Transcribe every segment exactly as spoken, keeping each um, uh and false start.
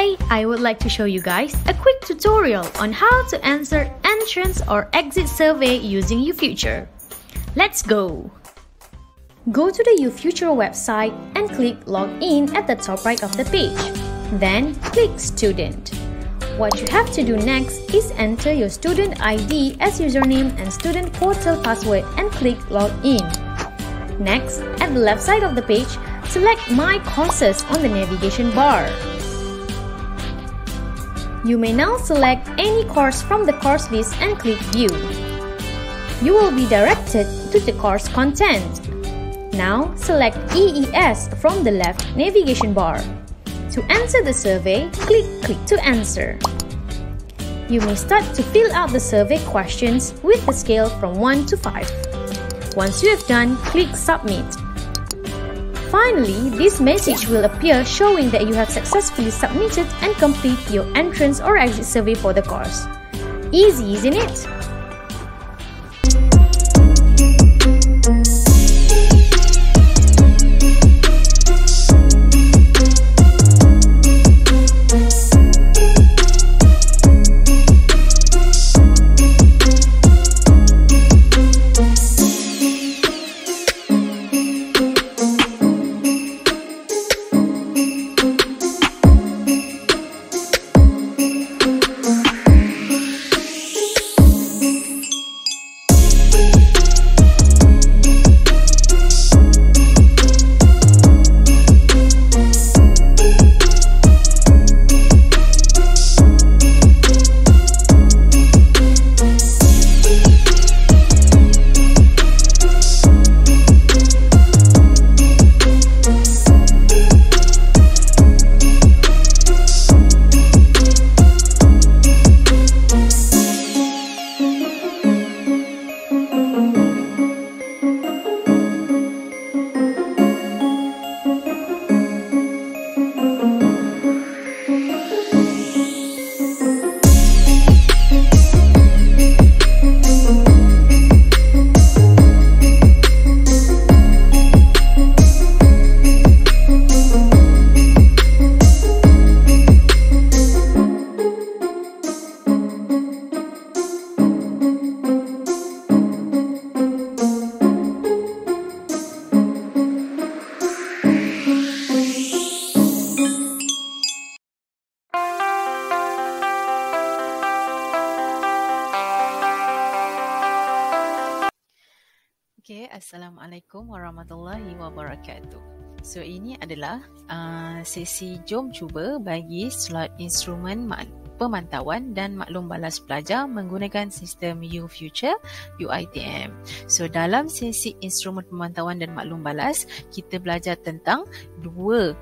Today, I would like to show you guys a quick tutorial on how to answer entrance or exit survey using UFuture. Let's go! Go to the UFuture website and click Login at the top right of the page. Then click Student. What you have to do next is enter your student I D as username and student portal password and click Login. Next, at the left side of the page, select My Courses on the navigation bar. You may now select any course from the course list and click View. You will be directed to the course content. Now, select E E S from the left navigation bar. To answer the survey, click Click to Answer. You may start to fill out the survey questions with the scale from one to five. Once you have done, click Submit. Finally, this message will appear showing that you have successfully submitted and complete your entrance or exit survey for the course. Easy, isn't it? Okay, Assalamualaikum warahmatullahi wabarakatuh. So ini adalah uh, sesi jom cuba bagi slot instrumen pemantauan dan maklum balas pelajar menggunakan sistem UFuture U I T M. So dalam sesi instrumen pemantauan dan maklum balas, kita belajar tentang dua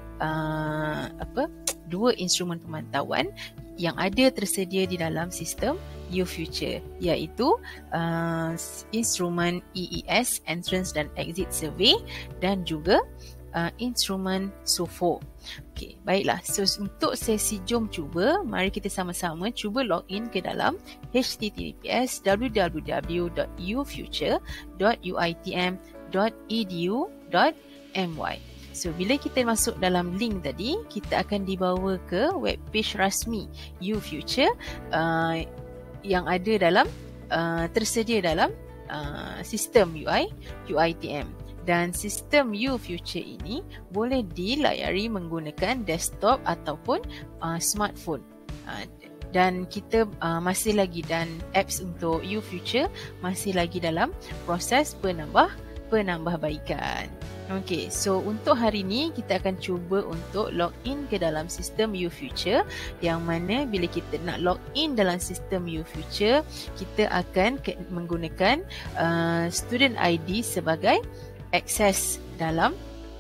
uh, apa? dua instrumen pemantauan yang ada tersedia di dalam sistem UFuture, iaitu uh, instrumen E E S, Entrance dan Exit Survey, dan juga uh, instrumen S O F O. Okey, baiklah. So untuk sesi jom cuba, mari kita sama-sama cuba login ke dalam h t t p s w w w dot u future dot u i t m dot e d u dot m y. So, bila kita masuk dalam link tadi, kita akan dibawa ke webpage rasmi UFuture uh, yang ada dalam uh, tersedia dalam uh, sistem U I U I T M. Dan sistem UFuture ini boleh dilayari menggunakan desktop ataupun uh, smartphone. Uh, dan kita uh, masih lagi dan apps untuk UFuture masih lagi dalam proses penambah penambahbaikan. Okey, so untuk hari ini kita akan cuba untuk login ke dalam sistem UFuture, yang mana bila kita nak login dalam sistem UFuture, kita akan menggunakan uh, student I D sebagai akses dalam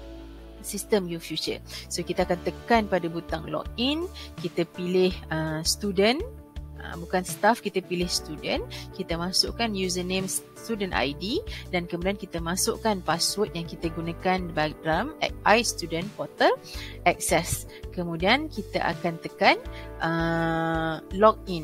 sistem UFuture. So kita akan tekan pada butang login, kita pilih uh, student, uh, bukan staff, kita pilih student, kita masukkan username student I D dan kemudian kita masukkan password yang kita gunakan dalam iStudent Portal Access. Kemudian kita akan tekan uh, login.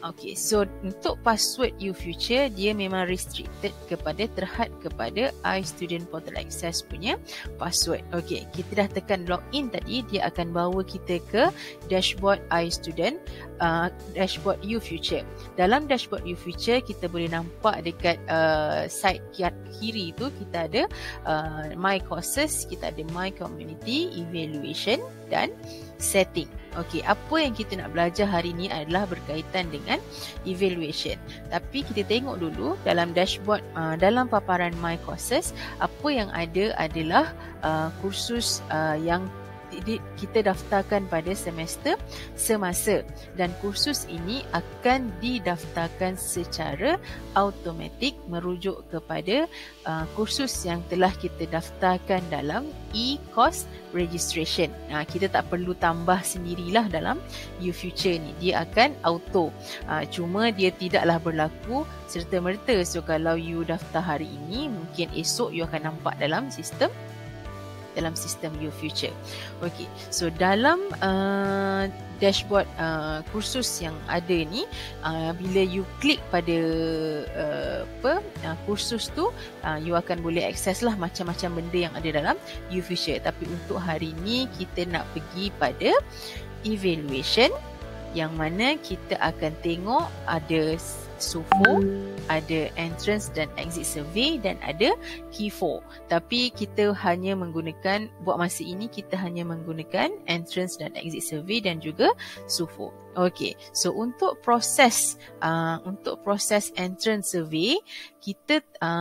Okay, so untuk password UFuture dia memang restricted kepada terhad kepada iStudent Portal Access punya password. Okay, kita dah tekan login tadi, dia akan bawa kita ke dashboard iStudent, uh, dashboard UFuture. Dalam dashboard UFuture kita boleh nampak dekat uh, side kiri tu kita ada uh, My Courses, kita ada My Community, Evaluation dan Setting. Okey, apa yang kita nak belajar hari ni adalah berkaitan dengan evaluation. Tapi kita tengok dulu dalam dashboard, uh, dalam paparan My Courses, apa yang ada adalah uh, kursus uh, yang kita daftarkan pada semester semasa, dan kursus ini akan didaftarkan secara automatik merujuk kepada uh, kursus yang telah kita daftarkan dalam e-course registration. Nah, kita tak perlu tambah sendirilah dalam UFuture ni, dia akan auto. Uh, cuma dia tidaklah berlaku serta-merta. So kalau you daftar hari ini, mungkin esok you akan nampak dalam sistem dalam sistem UFuture. Okey, so dalam uh, dashboard uh, kursus yang ada ni, uh, bila you klik pada uh, apa uh, kursus tu, uh, you akan boleh akses lah macam-macam benda yang ada dalam UFuture. Tapi untuk hari ni kita nak pergi pada evaluation, yang mana kita akan tengok ada S U F O, ada entrance dan exit survey, dan ada key four. Tapi kita hanya menggunakan, buat masa ini kita hanya menggunakan entrance dan exit survey dan juga S U F O. Okey, so untuk proses uh, untuk proses entrance survey, kita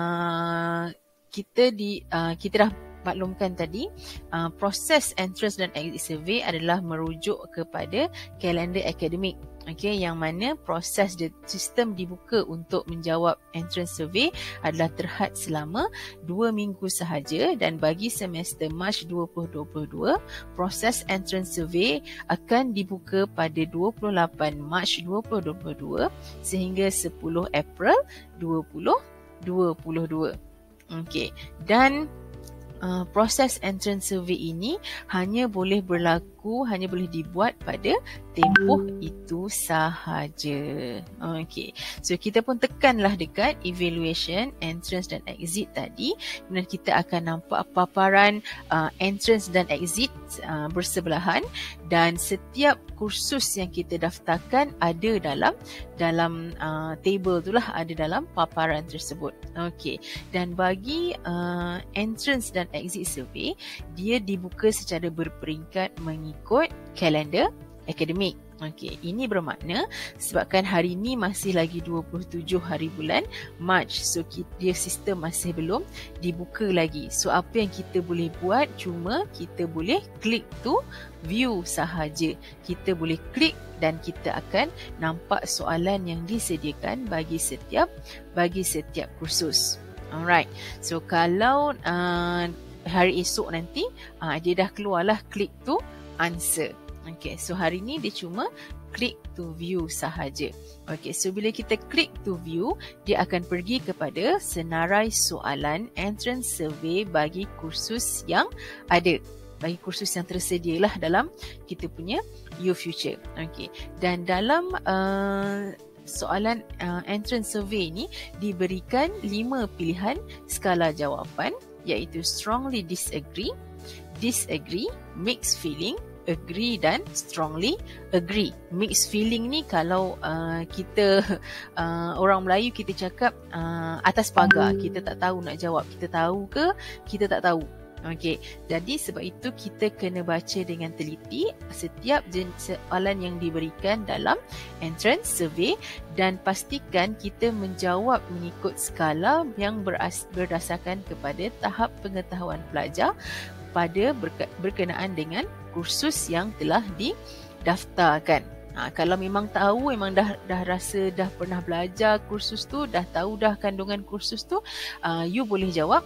uh, kita di uh, kita dah maklumkan tadi, uh, proses entrance dan exit survey adalah merujuk kepada kalender akademik. Okay, yang mana proses de, sistem dibuka untuk menjawab entrance survey adalah terhad selama dua minggu sahaja, dan bagi semester Mac dua ribu dua puluh dua, proses entrance survey akan dibuka pada dua puluh lapan Mac dua ribu dua puluh dua sehingga sepuluh April dua ribu dua puluh dua. Okay, dan Uh, proses entrance survey ini hanya boleh berlaku, hanya boleh dibuat pada tempoh itu sahaja. Okey, so kita pun tekanlah dekat evaluation, entrance dan exit tadi, dan kita akan nampak paparan uh, entrance dan exit uh, bersebelahan, dan setiap kursus yang kita daftarkan ada dalam dalam uh, table itulah, ada dalam paparan tersebut. Okey, dan bagi uh, entrance dan exit survey, dia dibuka secara berperingkat mengikut kalender akademik. Okey, ini bermakna sebabkan hari ini masih lagi dua puluh tujuh hari bulan Mac, so dia sistem masih belum dibuka lagi. So apa yang kita boleh buat, cuma kita boleh klik tu view sahaja. Kita boleh klik dan kita akan nampak soalan yang disediakan bagi setiap bagi setiap kursus. Alright, so kalau uh, hari esok nanti uh, dia dah keluarlah klik tu answer. Okay, so hari ni dia cuma klik to view sahaja. Okay, so bila kita klik to view, dia akan pergi kepada senarai soalan entrance survey bagi kursus yang ada, bagi kursus yang tersedia lah dalam kita punya UFuture. Okay, dan dalam uh, soalan uh, entrance survey ni diberikan lima pilihan skala jawapan, iaitu strongly disagree, disagree, mixed feeling, agree dan strongly agree. Mixed feeling ni kalau uh, kita uh, orang Melayu kita cakap uh, atas pagar, kita tak tahu nak jawab, kita tahu ke kita tak tahu. Okey, jadi sebab itu kita kena baca dengan teliti setiap jenis soalan yang diberikan dalam entrance survey, dan pastikan kita menjawab mengikut skala yang beras- berdasarkan kepada tahap pengetahuan pelajar pada berke- berkenaan dengan kursus yang telah didaftarkan. Ha, kalau memang tahu, memang dah dah rasa dah pernah belajar kursus tu, dah tahu dah kandungan kursus tu, uh, you boleh jawab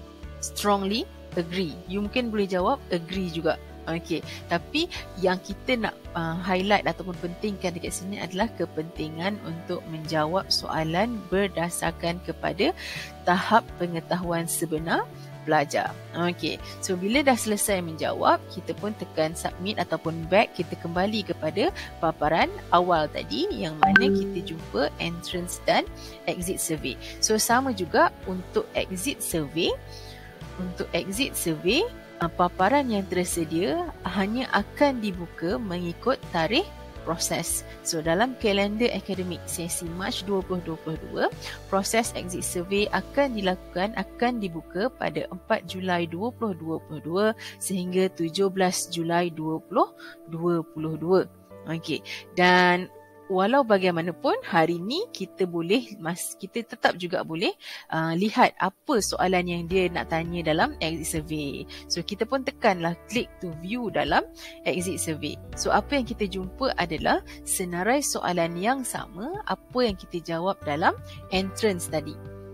strongly agree. You mungkin boleh jawab agree juga. Okey, tapi yang kita nak uh, highlight ataupun pentingkan dekat sini adalah kepentingan untuk menjawab soalan berdasarkan kepada tahap pengetahuan sebenar pelajar. Okey, so bila dah selesai menjawab, kita pun tekan submit ataupun back. Kita kembali kepada paparan awal tadi yang mana kita jumpa entrance dan exit survey. So sama juga untuk exit survey. Untuk exit survey, paparan yang tersedia hanya akan dibuka mengikut tarikh proses. So dalam kalender akademik sesi Mac dua ribu dua puluh dua, proses exit survey akan dilakukan, akan dibuka pada empat Julai dua ribu dua puluh dua sehingga tujuh belas Julai dua ribu dua puluh dua. Okey, dan walau bagaimanapun hari ni kita boleh mas kita tetap juga boleh uh, lihat apa soalan yang dia nak tanya dalam exit survey. So kita pun tekanlah klik to view dalam exit survey. So apa yang kita jumpa adalah senarai soalan yang sama apa yang kita jawab dalam entrance tadi.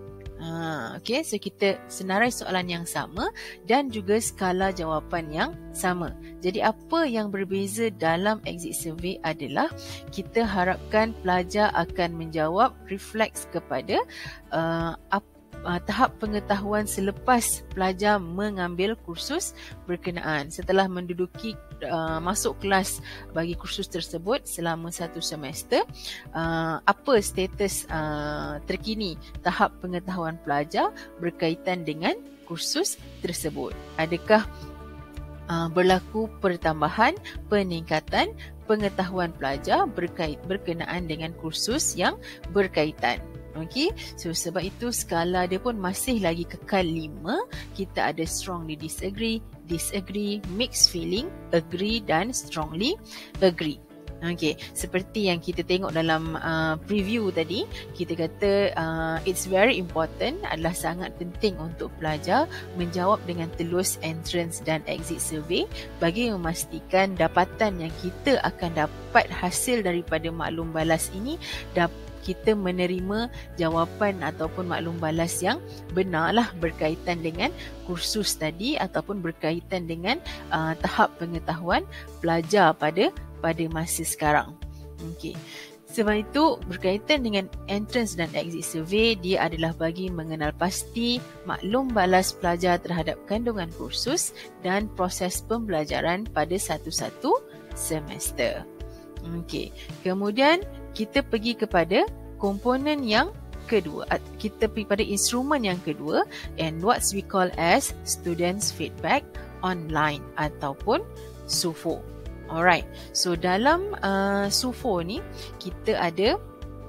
Ha, okay, so kita senarai soalan yang sama dan juga skala jawapan yang sama. Jadi apa yang berbeza dalam exit survey adalah kita harapkan pelajar akan menjawab refleks kepada uh, apa Uh, tahap pengetahuan selepas pelajar mengambil kursus berkenaan. Setelah menduduki uh, masuk kelas bagi kursus tersebut selama satu semester, uh, apa status uh, terkini tahap pengetahuan pelajar berkaitan dengan kursus tersebut? Adakah uh, berlaku pertambahan, peningkatan pengetahuan pelajar berkait berkenaan dengan kursus yang berkaitan? Okey, so sebab itu skala dia pun masih lagi kekal lima. Kita ada strongly disagree, disagree, mixed feeling, agree dan strongly agree. Okey, seperti yang kita tengok dalam uh, preview tadi, kita kata uh, it's very important, adalah sangat penting untuk pelajar menjawab dengan telus entrance dan exit survey bagi memastikan dapatan yang kita akan dapat hasil daripada maklum balas ini dapat kita menerima jawapan ataupun maklum balas yang benarlah berkaitan dengan kursus tadi ataupun berkaitan dengan uh, tahap pengetahuan pelajar pada pada masa sekarang. Okey. Sebab itu berkaitan dengan entrance dan exit survey, dia adalah bagi mengenal pasti maklum balas pelajar terhadap kandungan kursus dan proses pembelajaran pada satu-satu semester. Okey. Kemudian kita pergi kepada komponen yang kedua. Kita pergi pada instrumen yang kedua, and what we call as students feedback online ataupun S U F O. Alright. So dalam uh, S U F O ni kita ada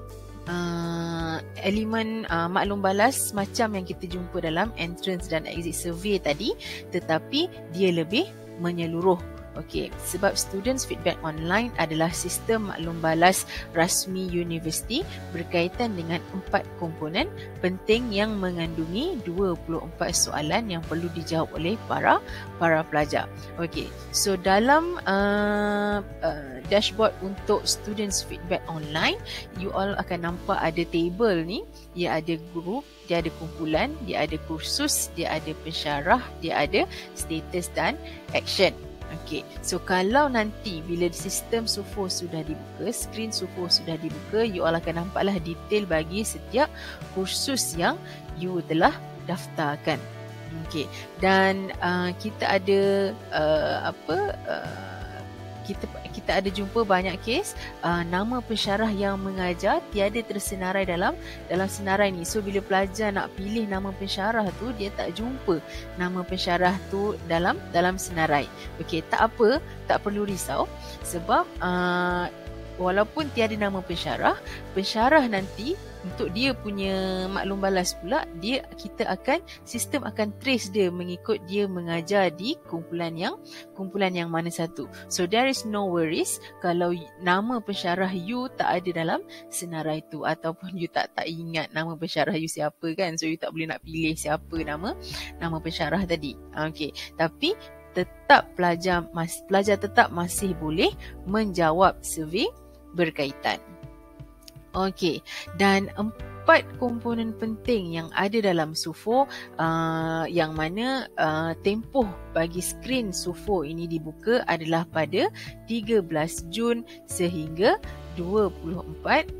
uh, elemen uh, maklum balas macam yang kita jumpa dalam entrance dan exit survey tadi, tetapi dia lebih menyeluruh. Okey, sebab students feedback online adalah sistem maklum balas rasmi universiti berkaitan dengan empat komponen penting yang mengandungi dua puluh empat soalan yang perlu dijawab oleh para para pelajar. Okey, so dalam uh, uh, dashboard untuk students feedback online, you all akan nampak ada table ni, dia ada group, dia ada kumpulan, dia ada kursus, dia ada pensyarah, dia ada status dan action. Okey, so kalau nanti bila sistem S U F O sudah dibuka, skrin S U F O sudah dibuka, you all akan nampaklah detail bagi setiap kursus yang you telah daftarkan. Okey, dan uh, kita ada uh, apa uh, kita kita ada jumpa banyak kes uh, nama pensyarah yang mengajar tiada tersenarai dalam dalam senarai ni. So bila pelajar nak pilih nama pensyarah tu, dia tak jumpa nama pensyarah tu dalam dalam senarai. Okey, tak apa, tak perlu risau sebab uh, walaupun tiada nama pensyarah, pensyarah nanti untuk dia punya maklum balas pula, dia kita akan sistem akan trace dia mengikut dia mengajar di kumpulan yang kumpulan yang mana satu. So there is no worries kalau nama pensyarah you tak ada dalam senarai tu ataupun you tak tak ingat nama pensyarah you siapa kan. So you tak boleh nak pilih siapa nama nama pensyarah tadi. Okey, tapi tetap pelajar mas, pelajar tetap masih boleh menjawab survey berkaitan. Okey, dan empat komponen penting yang ada dalam S U F O uh, yang mana uh, tempoh bagi skrin S U F O ini dibuka adalah pada tiga belas Jun sehingga dua puluh empat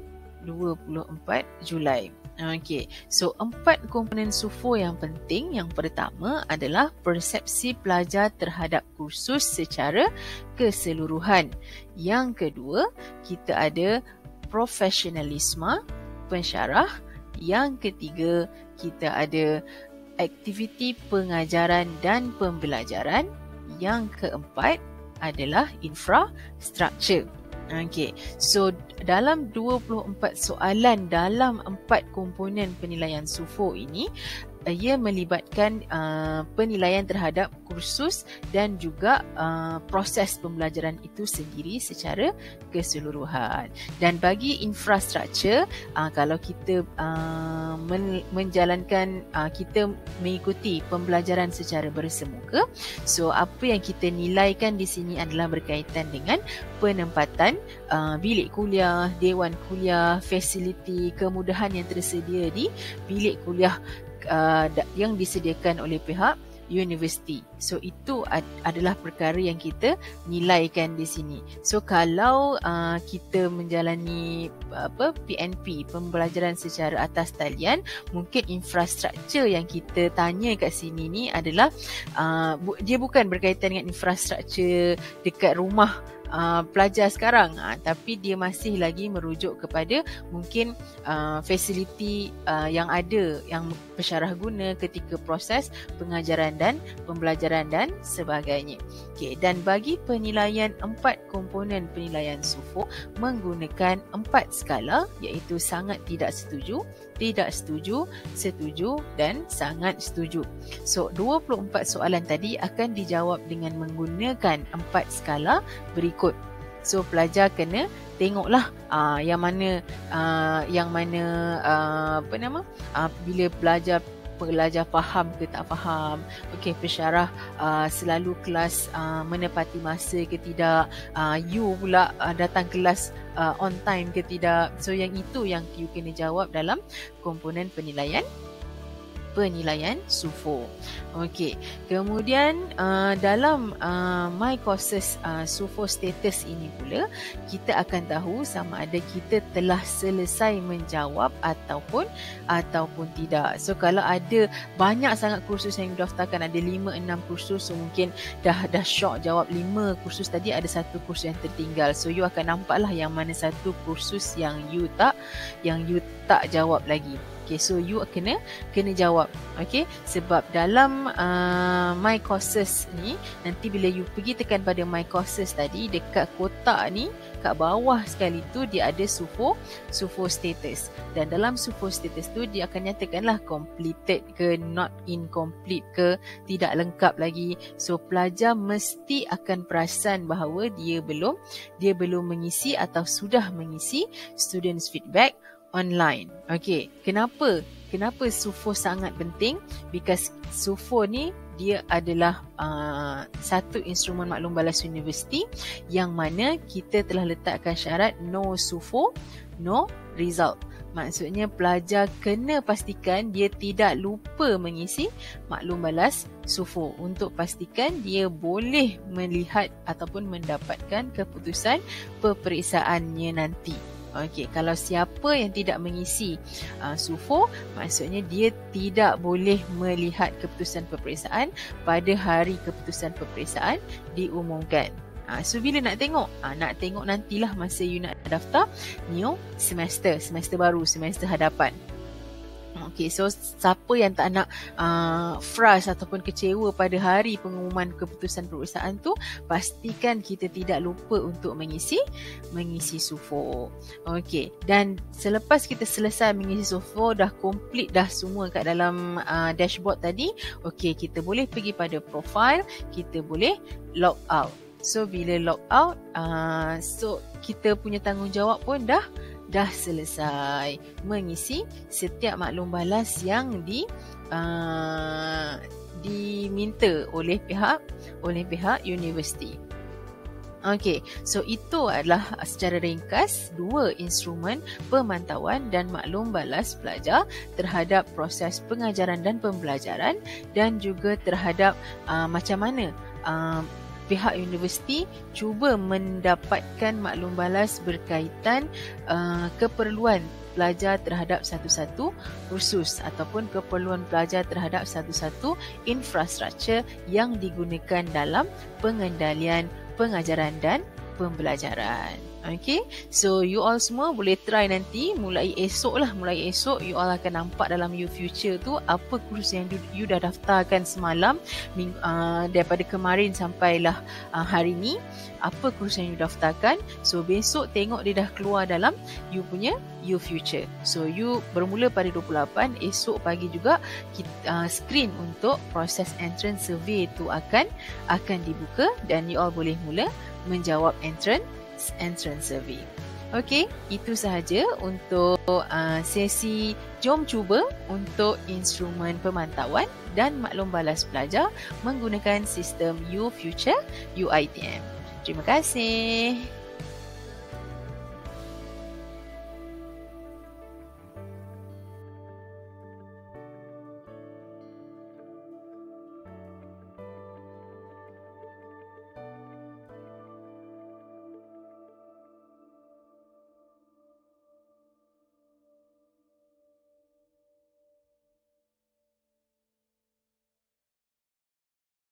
dua puluh empat Julai. Okey, so empat komponen S U F O yang penting. Yang pertama adalah persepsi pelajar terhadap kursus secara keseluruhan. Yang kedua, kita ada profesionalisme pensyarah. Yang ketiga, kita ada aktiviti pengajaran dan pembelajaran. Yang keempat adalah infrastruktur. Okey, so dalam dua puluh empat soalan dalam empat komponen penilaian S U F O ini, ia melibatkan uh, penilaian terhadap kursus dan juga uh, proses pembelajaran itu sendiri secara keseluruhan. Dan bagi infrastruktur, uh, kalau kita uh, men- menjalankan, uh, kita mengikuti pembelajaran secara bersemuka, so apa yang kita nilaikan di sini adalah berkaitan dengan penempatan uh, bilik kuliah, dewan kuliah, fasiliti, kemudahan yang tersedia di bilik kuliah Uh, yang disediakan oleh pihak universiti. So itu ad- adalah perkara yang kita nilaikan di sini. So kalau uh, kita menjalani apa P N P, pembelajaran secara atas talian, mungkin infrastruktur yang kita tanya kat sini ni adalah uh, bu- dia bukan berkaitan dengan infrastruktur dekat rumah Uh, pelajar sekarang, uh, tapi dia masih lagi merujuk kepada mungkin uh, fasiliti uh, yang ada yang pensyarah guna ketika proses pengajaran dan pembelajaran dan sebagainya. Okay, dan bagi penilaian empat komponen penilaian S U F O menggunakan empat skala, iaitu sangat tidak setuju, tidak setuju, setuju dan sangat setuju. So dua puluh empat soalan tadi akan dijawab dengan menggunakan empat skala berikut. So pelajar kena tengoklah uh, yang mana uh, yang mana uh, apa nama uh, bila belajar pelajar faham ke tak faham. Okey, pensyarah uh, selalu kelas uh, menepati masa ke tidak, uh, you pula uh, datang kelas uh, on time ke tidak. So yang itu yang you kena jawab dalam komponen penilaian penilaian S U F O. Okey, kemudian uh, dalam uh, My Courses uh, S U F O status ini pula, kita akan tahu sama ada kita telah selesai menjawab ataupun ataupun tidak. So kalau ada banyak sangat kursus yang didaftarkan, ada lima enam kursus, so mungkin dah dah syok jawab lima kursus tadi, ada satu kursus yang tertinggal. So you akan nampaklah yang mana satu kursus yang you tak yang you tak jawab lagi. Okay, so you kena kena jawab. Okay, sebab dalam uh, My Courses ni, nanti bila you pergi tekan pada My Courses tadi, dekat kotak ni kat bawah sekali tu dia ada S U F O S U F O status, dan dalam S U F O status tu dia akan nyatakanlah completed ke, not incomplete ke, tidak lengkap lagi. So pelajar mesti akan perasan bahawa dia belum dia belum mengisi atau sudah mengisi students feedback online. Okey, kenapa? Kenapa S U F O sangat penting? Because S U F O ni dia adalah uh, satu instrumen maklum balas universiti yang mana kita telah letakkan syarat no S U F O, no result. Maksudnya pelajar kena pastikan dia tidak lupa mengisi maklum balas S U F O untuk pastikan dia boleh melihat ataupun mendapatkan keputusan peperiksaannya nanti. Okey, kalau siapa yang tidak mengisi uh, S U F O, maksudnya dia tidak boleh melihat keputusan peperiksaan pada hari keputusan peperiksaan diumumkan. Uh, so bila nak tengok? Uh, nak tengok nantilah masa you nak daftar new semester, semester baru, semester hadapan. Okay, so siapa yang tak nak uh, frust ataupun kecewa pada hari pengumuman keputusan peperiksaan tu, pastikan kita tidak lupa untuk mengisi mengisi S U F O. Okay, dan selepas kita selesai mengisi S U F O, dah complete dah semua kat dalam uh, dashboard tadi, okay, kita boleh pergi pada profile, kita boleh log out. So bila log out, uh, so kita punya tanggungjawab pun dah dah selesai mengisi setiap maklum balas yang di uh, diminta oleh pihak oleh pihak universiti. Okey, so itu adalah secara ringkas dua instrumen pemantauan dan maklum balas pelajar terhadap proses pengajaran dan pembelajaran, dan juga terhadap uh, macam mana uh, pihak universiti cuba mendapatkan maklum balas berkaitan uh, keperluan pelajar terhadap satu-satu kursus ataupun keperluan pelajar terhadap satu-satu infrastruktur yang digunakan dalam pengendalian pengajaran dan pembelajaran. Okay, so you all semua boleh try nanti mulai esok lah, mulai esok you all akan nampak dalam you future tu apa kursus yang you, you dah daftarkan semalam ming, uh, daripada kemarin sampailah uh, hari ni, apa kursus yang you daftarkan. So besok tengok dia dah keluar dalam you punya you future. So you bermula pada dua puluh lapan, esok pagi juga kita, uh, screen untuk proses entrance survey tu akan akan dibuka dan you all boleh mula menjawab entrance entrance survey. Okey, itu sahaja untuk uh, sesi Jom Cuba untuk instrumen pemantauan dan maklum balas pelajar menggunakan sistem U Future U I T M. Terima kasih.